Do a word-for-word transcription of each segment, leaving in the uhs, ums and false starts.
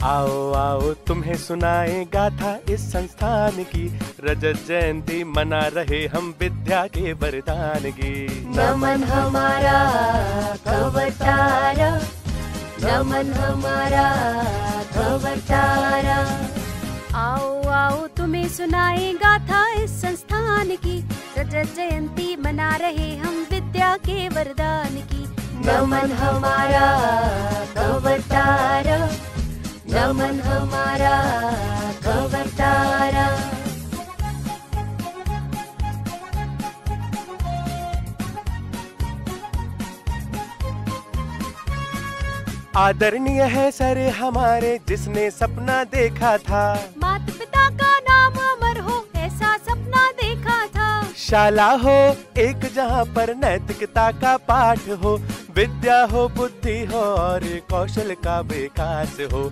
आओ आओ तुम्हें सुनाए गाथा इस संस्थान की, रजत जयंती मना रहे हम विद्या के वरदान की। नमन हमारा खबरदारा, नमन हमारा खबरदारा। आओ आओ तुम्हें सुनाए गाथा इस संस्थान की, रजत जयंती मना रहे हम विद्या के वरदान की। नमन हमारा खबरदारा, नमन हमारा खबरदारा। आदरणीय है सर हमारे जिसने सपना देखा था, माता पिता का नाम अमर हो ऐसा सपना देखा था। शाला हो एक जहाँ पर नैतिकता का पाठ हो, विद्या हो बुद्धि हो और कौशल का विकास हो।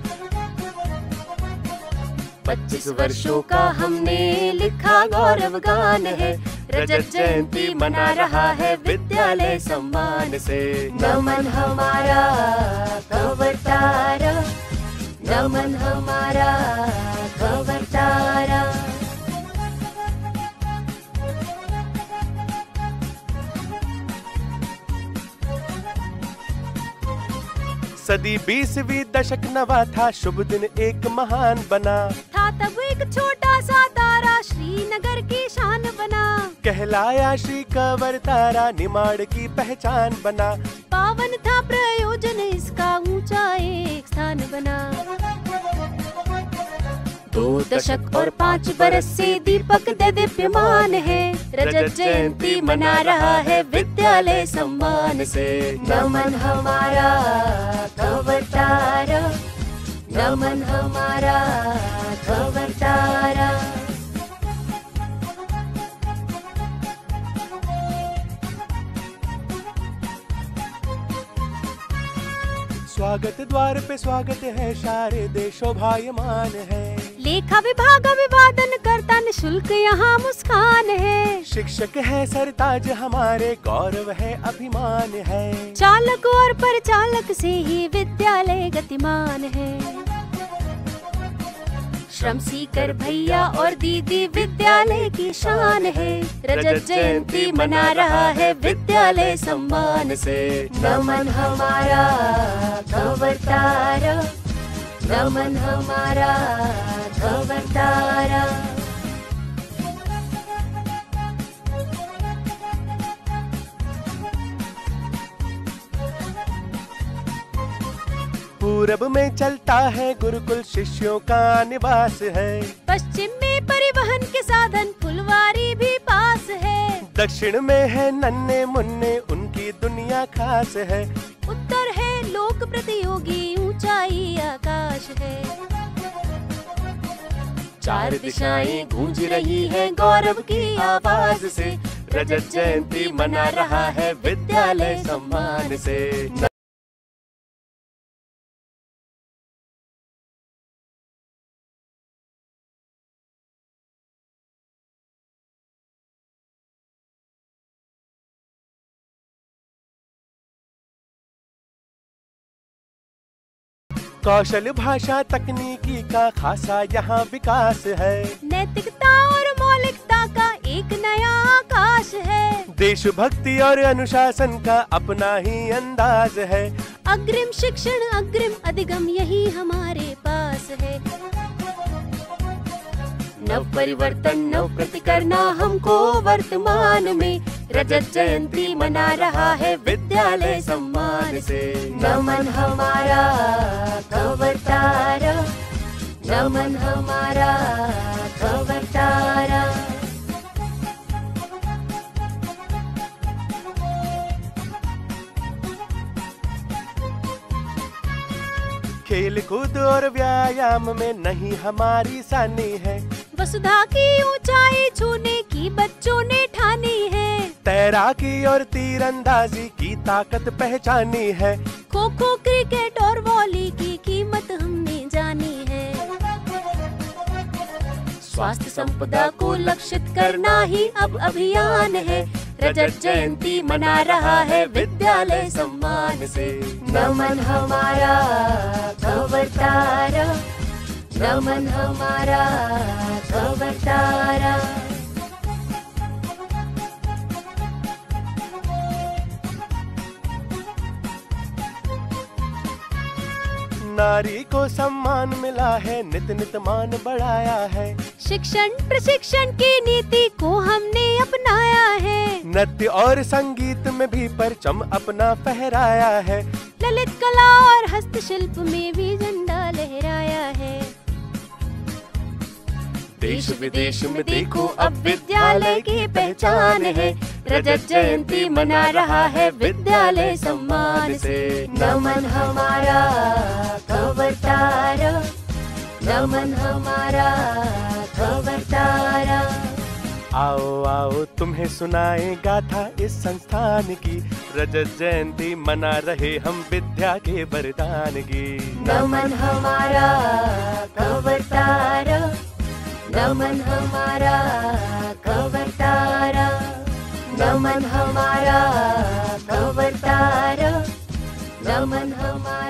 पच्चीस वर्षों का हमने लिखा गौरव गान है, रजत जयंती मना रहा है विद्यालय सम्मान से। नमन हमारा खबरदारा, नमन हमारा खबरदारा। सदी बीसवीं दशक नवा था, शुभ दिन एक महान बना था तब एक छोटा सा तारा श्रीनगर की शान बना। कहलाया श्री कंवर तारा निमाड़ की पहचान बना। पावन था प्रयोजन इसका ऊंचा एक स्थान बना। दो दशक और पाँच बरस से दीपक दे दीप्यमान है, रजत जयंती मना रहा है विद्यालय सम्मान से। नमन हमारा खबरदारा, नमन हमारा खबरदारा। स्वागत द्वार पे स्वागत है, शारदे शोभायमान है। लेखा विभाग अभिवादन करता निशुल्क यहाँ मुस्कान है। शिक्षक है सरताज हमारे, गौरव है अभिमान है। चालक और परिचालक से ही विद्यालय गतिमान है। श्रम सीकर भैया और दीदी विद्यालय की शान है, रजत जयंती मना रहा है विद्यालय सम्मान से। नमन हमारा खबरदारा, नमन हमारा खबरदारा। पूरब में चलता है गुरुकुल, शिष्यों का निवास है। पश्चिम में परिवहन के साधन फुलवारी भी पास है। दक्षिण में है नन्हे मुन्ने, उनकी दुनिया खास है। उत्तर है लोक प्रतियोगी, ऊंचाई आकाश है। चार दिशाएं गूंज रही है गौरव की आवाज से, रजत जयंती मना रहा है विद्यालय सम्मान से। कौशल भाषा तकनीकी का खासा यहाँ विकास है। नैतिकता और मौलिकता का एक नया आकाश है। देशभक्ति और अनुशासन का अपना ही अंदाज है। अग्रिम शिक्षण अग्रिम अधिगम यही हमारे पास है। नव परिवर्तन नव प्रति करना हमको वर्तमान में, रजत जयंती मना रहा है विद्यालय सम्मान से। नमन हमारा खबरदारा, नमन हमारा खबरदारा। खेल कूद और व्यायाम में नहीं हमारी सानी है। वसुधा की ऊंचाई छूने की बच्चों ने ठानी है। तैराकी और तीरंदाजी की ताकत पहचानी है। खो खो क्रिकेट और वॉली की कीमत हमने जानी है। स्वास्थ्य संपदा को लक्षित करना ही अब अभियान है, रजत जयंती मना रहा है विद्यालय सम्मान से। नमन हमारा खबरदारा, नमन हमारा खबरदारा। नारी को सम्मान मिला है, नित नित मान बढ़ाया है। शिक्षण प्रशिक्षण की नीति को हमने अपनाया है। नृत्य और संगीत में भी परचम अपना फहराया है। ललित कला और हस्तशिल्प में भी झंडा लहराया है। देश विदेश में देखो अब विद्यालय की पहचान है। रजत जयंती मना रहा है विद्यालय सम्मान से। नमन हमारा खबरदारा, नमन हमारा खबरदारा। आओ आओ तुम्हें सुनाए गाथा इस संस्थान की, रजत जयंती मना रहे हम विद्या के वरदान की। नमन हमारा खबरदारा, नमन हमारा खबरदारा, नमन हमारा खबरदारा, नमन हमारा